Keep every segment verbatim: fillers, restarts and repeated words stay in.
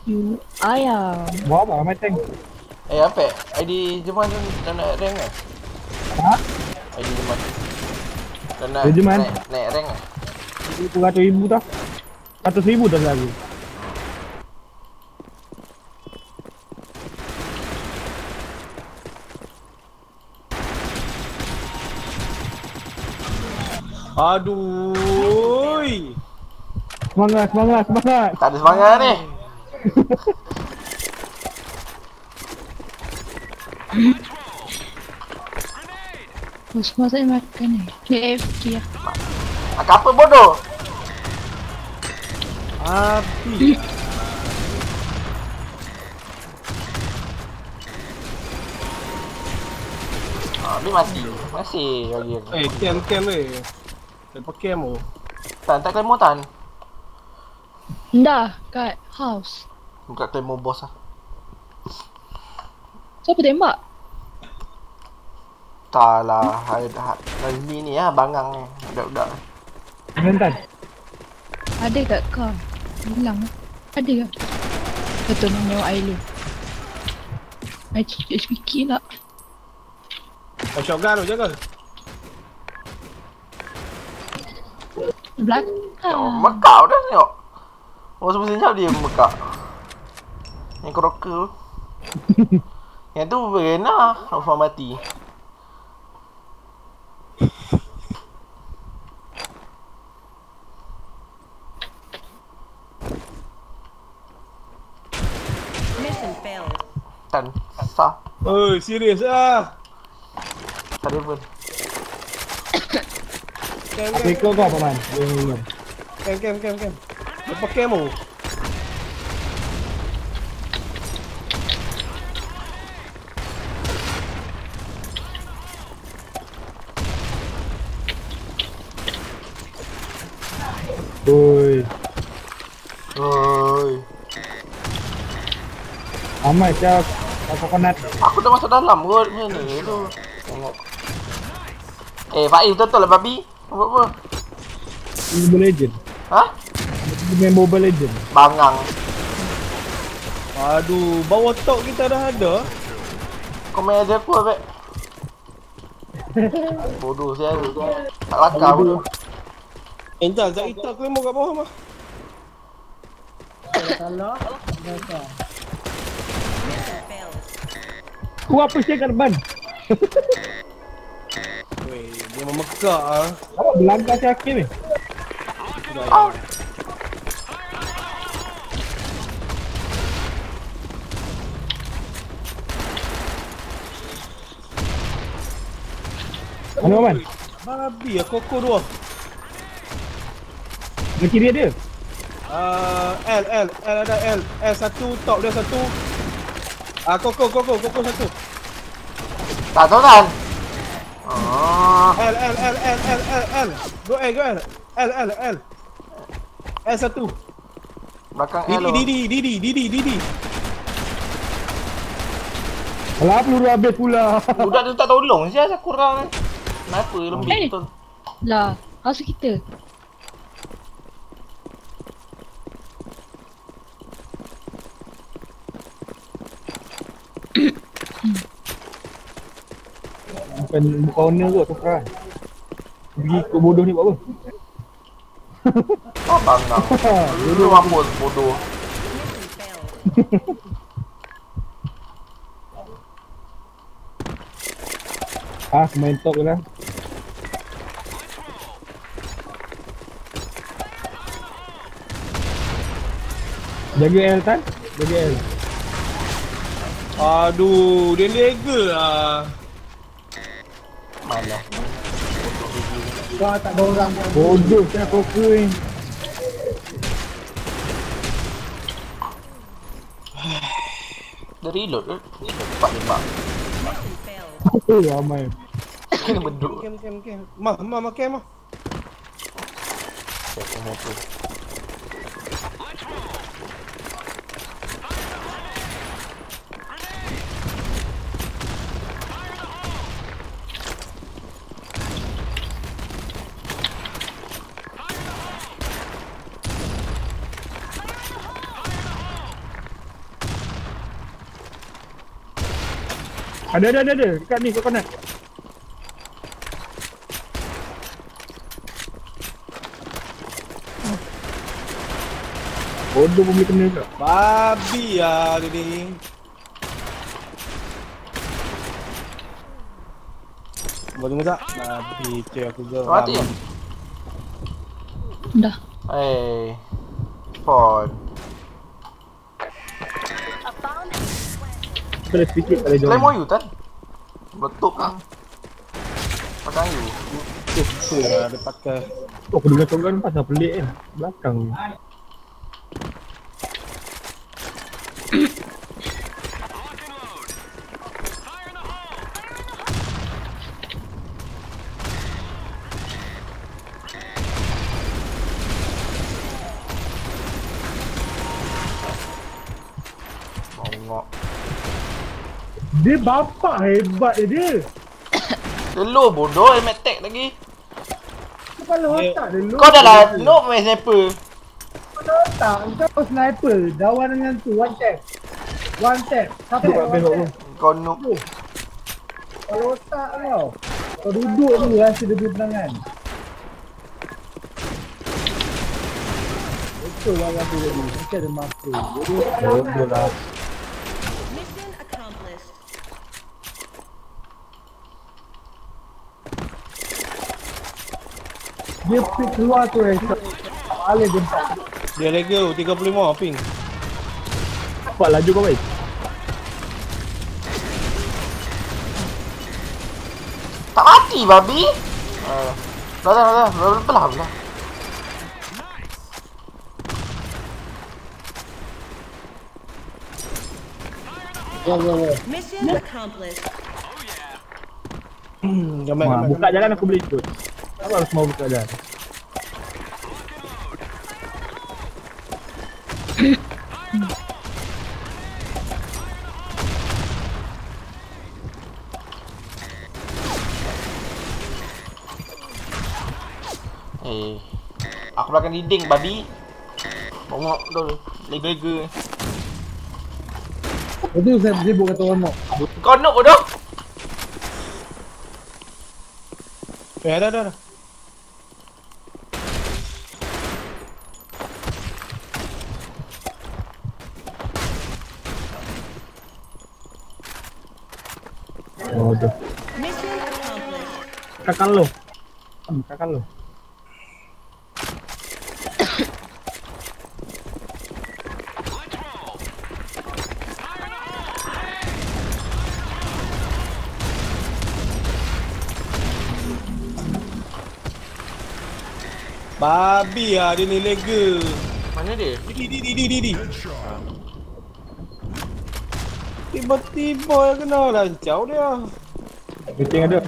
You ayam. Bawa apa ramai tank? Eh apa? I D Jeman dah naik rank kan? Ha? I D Jeman dah nak Dia Jeman? naik, naik rank kan? Seratus ribu tau. Seratus ribu dah lagi. Aduh. Semangat, semangat, semangat. Tak ada semangat ni. Oh, semua saya makan ni. K F K lah. Makan apa bodoh? Api. Ah, dia mati. Masih lagi aku. Eh, ken ken weh. Tak pakai mo. Tan tak claim tan. Dah, kat house. Buka claim boss lah. Siapa tembak? Tak lah. Nazmi ni lah, bangang ni. Budak-budak ni. Mentan. Ada kat kau. Hilang lah. Ada ke? Betul nak nyawa Ailu. H P K lah. Oh, shotgun tu jaga. Belakang. Oh, mekak dah tengok. Oh, semestinya dia mekak. Yang keroker. Yang tu Verena. Alfa mati. Mission failed. Tan. Sah. Oh, serius ah. Tak ada pun. Ken Apa ken ikut kau paman? Dia minum. ken ken ken ken. Tak pakai mo. Oi. Oi. Amai siap. Apa konat? Aku dah masuk dalam kot. Macam mana tu? Tengok. Eh, Faiz betul lah babi. Apa apa? Mobile Legend. Ha? Dia main Mobile Legend. Bangang. Aduh, bawah top kita dah ada. Kau main aja aku abek. Bodoh sial. Tak lakar bodoh. Entar Zaita claim kat bawah mah. Mission failed. Ku apa sih kat ban? Weh, dia memekak ah. Awak belangkah si Hakim ni? Ah. Mana paman? Babi ah, koko dua. Di kiri dia. Uh, L, L, L ada L. L satu, top dia satu. Ah, koko, koko, koko satu. Tak tahu kan? Oh. L, L, L, L, L, L, L. Go L, go L. L, L, L. L satu. Belakang Didi, L. Didi, Didi, Didi, Didi. Alah peluru habis pula. Budak tu tak tolong sial aku kurang ni. Kenapa lembik Eh. betul? Lah, house kita. Bukan buka owner kot tukar. Pergi ke bodoh ni buat apa? Oh bangang. Dulu mampus bodoh. Mission failed. Ah, main top je lah. Jaga L kan? Jaga L. Aduh, dia lega lah. Mana? Bodoh saya poker ni. Dia reload ke? Cepat tembak. Mission failed. Oh ramai. Kena beduk. Kem, kem, kem. Mah, mah, mah, kem, mah. Saya motor. Ada ada ada ada dekat ni kat kanan. Bodoh pun boleh kena ke? Babi lah dia ni. Boleh tunggu tak? Babi cik aku geram. Mati ya? Dah. Eh, Spawn. Boleh sedikit pada jom. Claymore you kan? Betul kan? Pakai you. Betul lah dia pakai. Oh, aku dengar shotgun pasal pelik kan. Belakang ni. Bongok. Dia bapak hebat dia dia. Dia low bodoh, helmet tag lagi. Kepala otak dia lu. Kau dah lah noob main sniper. Kepala otak kau sniper. Dawan dengan tu one tap. One tap. Siapa yang one tap? Kau noob. Kepala otak kau. Kau duduk dulu rasa dia punya tenangan. Betul lah kata tadi. Mesti ada masa. Betul lah. Mission accomplished. Dia pick keluar tu eh. Kepala dia empat. Dia lega tiga puluh lima ping. Nampak laju kau baik. Tak mati babi. Uh, dah dah dah. Dah belah belah. Mission accomplished. Hmm, gambar Ma, gambar. buka jalan aku boleh ikut. Apa harus mau buka jalan? Eh, aku belakang dinding babi. Bongok dulu. Lega-lega. Itu saya sibuk kata orang nak. Kau noob bodoh. Eh dah dah dah. Oh, tu. Mission accomplished. Kakak lo. Hmm, kakak lo. Babi lah dia ni lega. Mana dia? Di di di di di di. Tiba-tiba kena lancau dia. Meeting ada.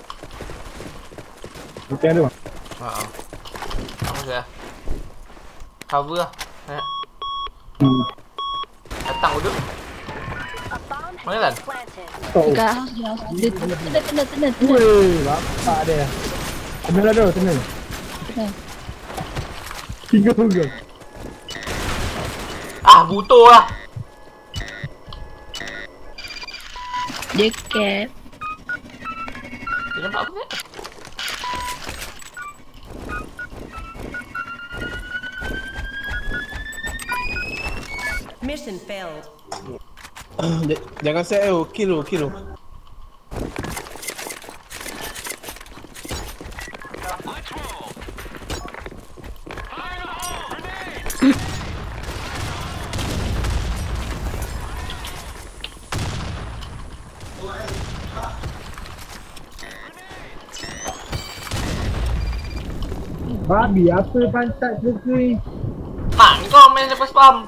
Meeting ada bang. Haa. Apa saya? Cover lah. Eh, Hmm. datang bodoh. Mana kan? Oh. Dekat house dia. Dia tenang, tenang, tenang, tenang. Weh, bapak dia. Tenang ada, tenang. Tenang. Tiga tunggal. Ah, butuh lah. Dia cap. Dia nampak aku tak? Mission failed. J- Jangan set oh, kill oh, kill oh. Babi, apa pantat suka ni? Mak, kau main lepas spam.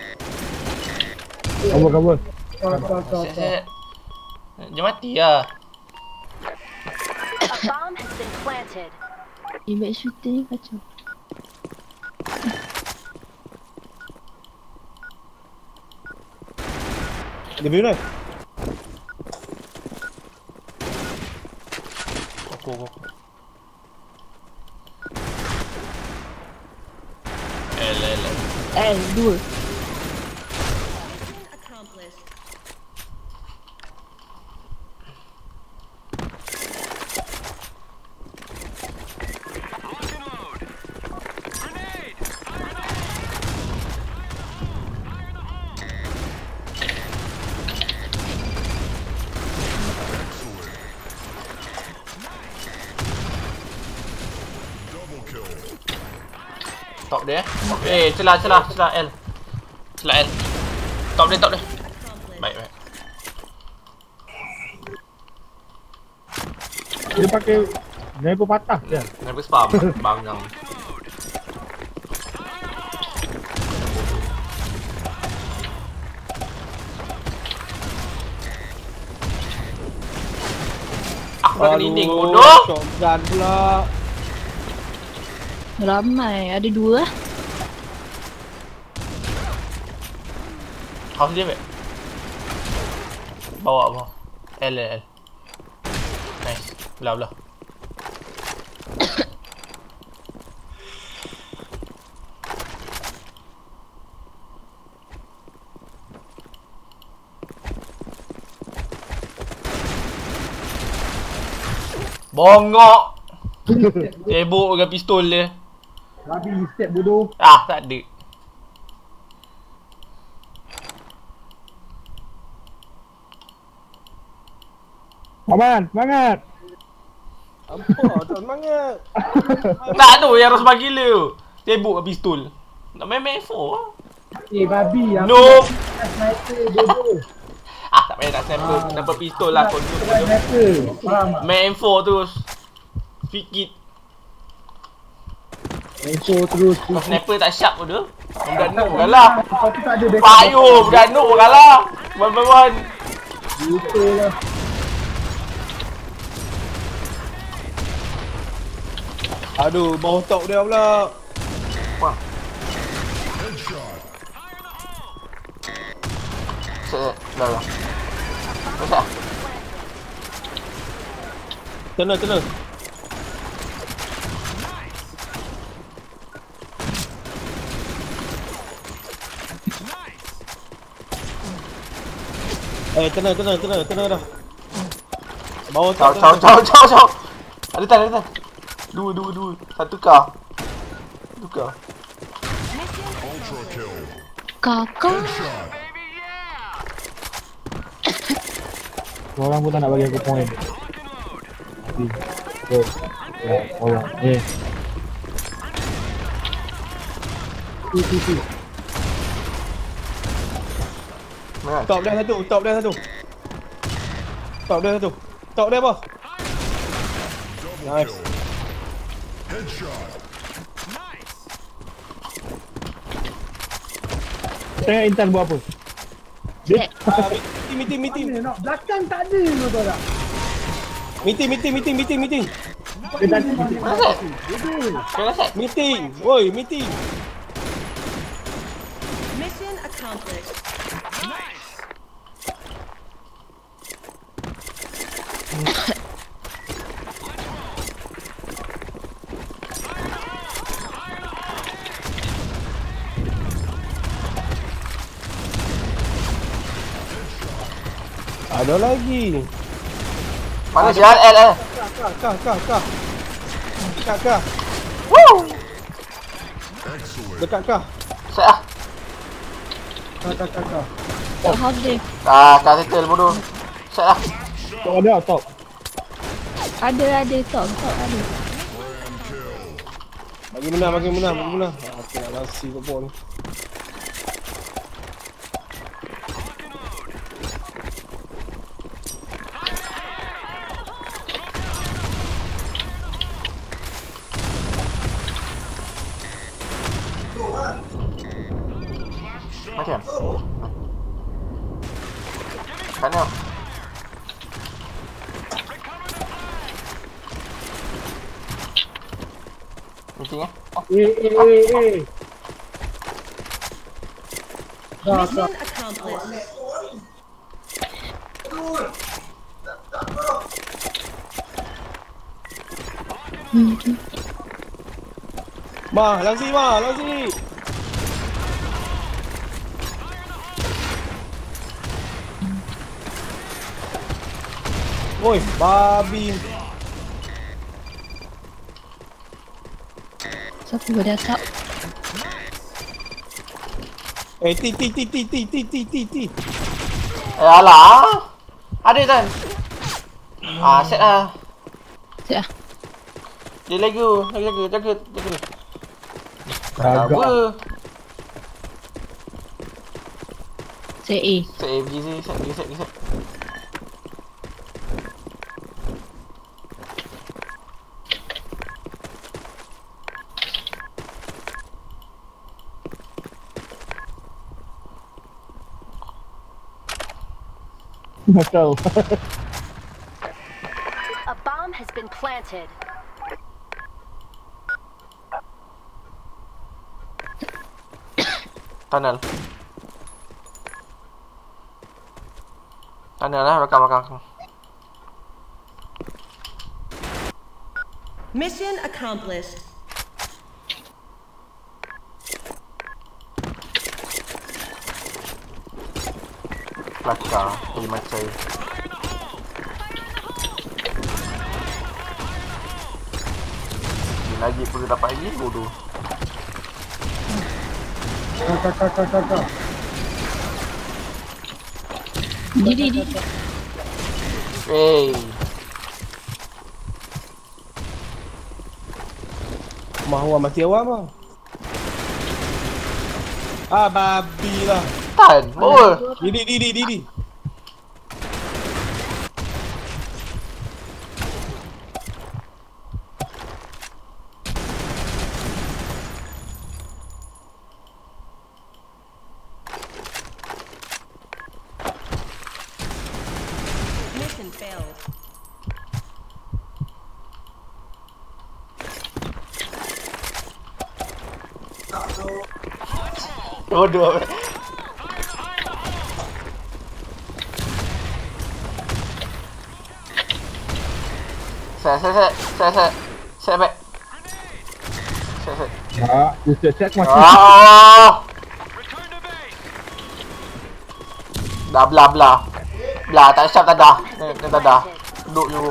Kabur, kabur. Set-set. Dia mati lah. A bomb has been planted. Image shooting kacau. Dia biru dah. Koko, koko. L, L, L. Eh, dua. Mission accomplished. top dia eh. Eh, celah celah celah L. Celah L. Top dia, top dia. Baik, baik. Dia pakai sniper patah dia. Sniper spam. Bangang. Aku dah kena dinding bodoh. Shotgun pula. Ramai, ada dua lah. House dia, baik. Bawa bawah. L, L, L. Nice. Belah, belah. Bongok. Sibuk dengan pistol dia. Habis step bodoh. Ah, tak ada. Aman, semangat. Apa? Tak semangat. Tak tu yang harus bagi lu. Sibuk dengan pistol. Nak main main F four lah. Eh, babi. aku Noob. nak Sniper bodoh. Ah, tak payah nak sniper. Ah. Dapat pistol lah. Kau Nak sniper. Faham tak? main M four terus. Fikit. Info terus. Kau sniper tak sharp pun tu. Budak noob kalah. Kau tu tak ada backup. Payuh, budak noob pun kalah. One by one. Betul lah. Aduh, bawah top dia pula. Wah. Set, dah dah. Masuk. Kena, kena. Eh, kena, kena, kena, kena dah. Bawah Ciao, top. ciao, ciao, ciao, ciao. Ada tan, ada tan. Dua, dua, dua. Satu kah. Satu kah. Kakak. Orang pun tak nak bagi aku point. Oh, oh, orang. Eh. Tu, tu, tu. Mana? Top dia satu, top dia satu. Top dia satu. Top dia apa? Nice. Tengok Intan buat apa? Set. Ah, meeting, meeting, meeting. Mana nak? Belakang tak ada tu tahu tak? Meeting, meeting, meeting, meeting, meeting. Dia tadi Mana set? Kena set. Meeting. Woi, meeting. Mission accomplished. Ada lagi. Mana sial L eh? Kah, kah, kah, kah. Dekat kah. Woo! Dekat kah. Set ah. tak tak tak tak. Tak half dia. Ah, kah settle bodoh. Set lah. Top ada top. Ada, ada. Top, top ada. Bagi menang, bagi menang, bagi menang. Ah, aku nak lasi kat bawah ni. Macam. Kana. Meeting eh? Eh eh eh eh. Dah Mission tak. accomplished. Ma, lasi, ma, lasi. Oi, babi. Siapa pada atap? Eh, ti, ti, ti, ti, ti, ti, ti, ti, ti. Eh alah. Ada kan? Ah, set lah. Set lah. Dia lagi, lagi, lagi, jaga, jaga. Agak. Apa? Set A. Set A, pergi sini, set, pergi set, pergi set. Nakal. A bomb has been planted. Tunnel. Tunnel lah, belakang, belakang. Mission accomplished. Belakang, pergi macam. Lagi perlu dapat lagi, bodoh. Kakak, kakak, kakak. Diri, diri. Hey. Mahwa mati awam ah. Ah, babi lah. Tan, bawa. Didi, Didi, Didi. Mission failed. Bodoh. Set, set, set, set, set. Set back. Set, set. Tak, dia set masih. Ah! Dah belah, belah. Belah, tak siap tak dah. Ni, ni tak dah. Duduk je.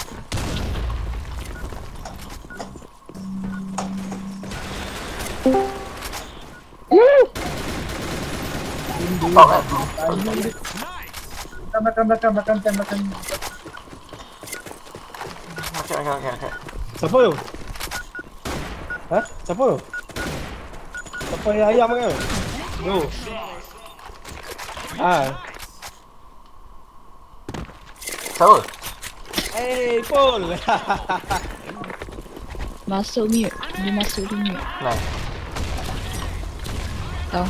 Stop kan? Makan, makan, makan, makan, makan, makan. Okay, okay, okay, okay. Siapa tu? Hah? Siapa tu? Siapa yang ayam kan? Tu. Ah. Siapa? Eh, Paul. Masuk mute. Dia masuk di mute. Nice. Tahu.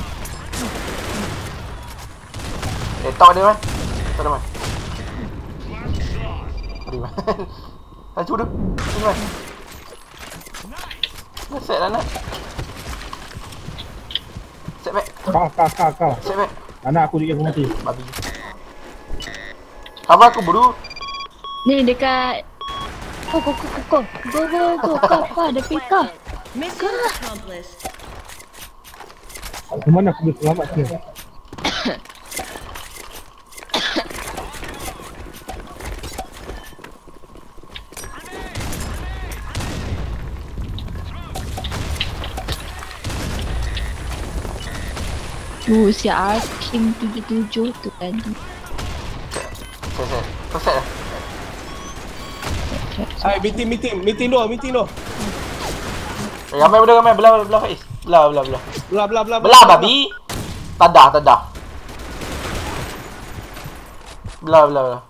Eh, top dia man. Top dia man. Mari man. Laju dia. Sini man. Dah set dah nak. Set back. Kau, kau, kau, kau. Set back. Anak aku dia aku mati. Babi. Cover aku bodoh. Ni dekat. Kau, kau, kau, kau, kau. Go, go, go. Kau, kau ada pika. Mission accomplished. Macam mana aku boleh selamat sini? Tu si Arking tujuh tujuh tu tadi. Set, set. Kau set dah. Hai, meeting, meeting, meeting dua, meeting dua. Eh, ramai benda ramai. Belah, belah Faiz. Belah, belah, belah. Belah, belah, belah. Belah babi. Tadah, tadah. Belah, belah, belah.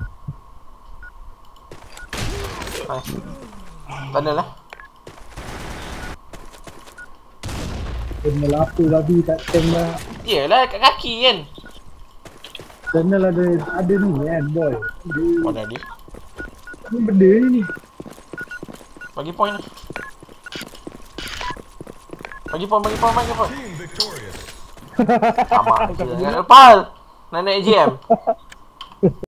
Nice. Tunnel lah. Tunnel apa babi tak tank dah. Yelah, kat kaki kan. Tunnel ada, ada ni kan boy. Mana dia? Ni benda ni. Bagi point lah. Bagi point, bagi point, bagi point. Amat je. Pal! Nak naik J M.